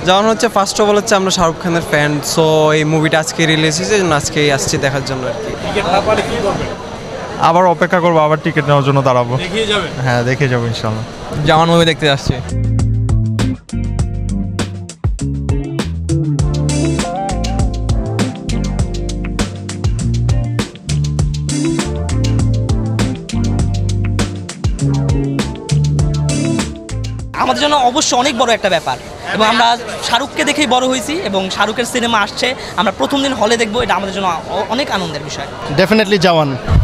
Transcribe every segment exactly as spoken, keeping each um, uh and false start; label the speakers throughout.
Speaker 1: যেমন হচ্ছে first of all হচ্ছে আমরা শাহরুখ খানের ফ্যান, সো এই মুভিটা আজকে রিলিজ হয়েছে, জন্য আজকেই আসছি দেখার জন্য আর কি।
Speaker 2: আবার অপেক্ষা করবো, আবার টিকিট নেওয়ার জন্য দাঁড়াবো। হ্যাঁ, দেখে যাবো ইনশাল্লাহ।
Speaker 3: জাওয়ান মুভি দেখতে আসছি।
Speaker 4: আমাদের জন্য অবশ্যই অনেক বড় একটা ব্যাপার, এবং আমরা শাহরুখকে দেখেই বড় হয়েছি এবং শাহরুখের সিনেমা আসছে, আমরা প্রথম দিন হলে দেখবো, এটা আমাদের জন্য অনেক আনন্দের বিষয়।
Speaker 5: ডেফিনেটলি জওয়ান।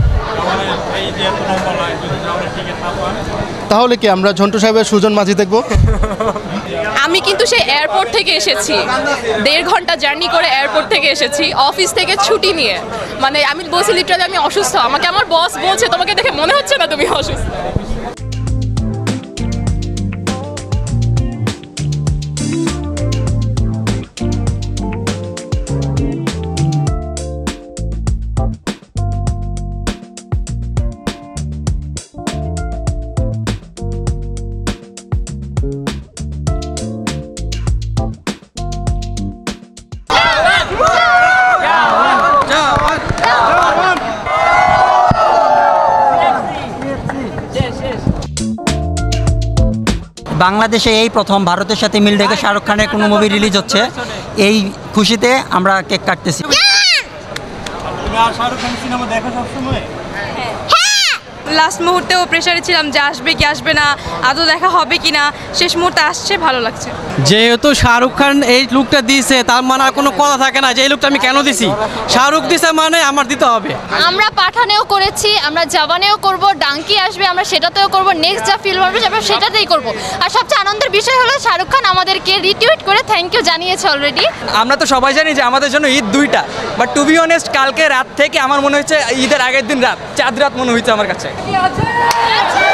Speaker 5: তাহলে কি আমরা ঝন্টু সাহেবের সুজন মাঝি দেখবো?
Speaker 6: আমি কিন্তু সেই এয়ারপোর্ট থেকে এসেছি, দেড় ঘন্টা জার্নি করে এয়ারপোর্ট থেকে এসেছি, অফিস থেকে ছুটি নিয়ে। মানে আমি বলছি লিটারালি আমি অসুস্থ, আমাকে আমার বস বলছে তোমাকে দেখে মনে হচ্ছে না তুমি অসুস্থ।
Speaker 7: বাংলাদেশে এই প্রথম ভারতের সাথে মিল রেখে শাহরুখ খানের কোনো মুভি রিলিজ হচ্ছে, এই খুশিতে আমরা কেক কাটতেছি।
Speaker 6: লাস্ট মুহূর্তেও প্রেশারে ছিলাম যে আসবে কি আসবে না, আদৌ দেখা হবে কি না, শেষ মুহূর্তে আসছে, ভালো লাগছে।
Speaker 3: যেহেতু শাহরুখ খান এই লুকটা দিয়েছে, তার মানে আর কোনো কথা থাকে না যে এই লুকটা আমি কেন দিছি। শাহরুখ দিছে মানে আমার দিতে হবে।
Speaker 8: আমরা পাঠানেও করেছি, আমরা জওয়ানেও করব, ডাঙ্কি আসবে আমরা সেটাতেও করব, নেক্সট যা ফিল্ম আসবে আমরা সেটাতেই করব। আর সবচেয়ে আনন্দের বিষয় হলো শাহরুখ খান আমাদেরকে রিটুইট করে থ্যাংক ইউ জানিয়েছে অলরেডি।
Speaker 3: আমরা তো সবাই জানি যে আমাদের জন্য ঈদ দুইটা, বাট টু বি অনেস্ট কালকে রাত থেকে আমার মনে হচ্ছে ঈদের আগের দিন রাত, চাঁদ রাত মনে হয়েছে আমার কাছে।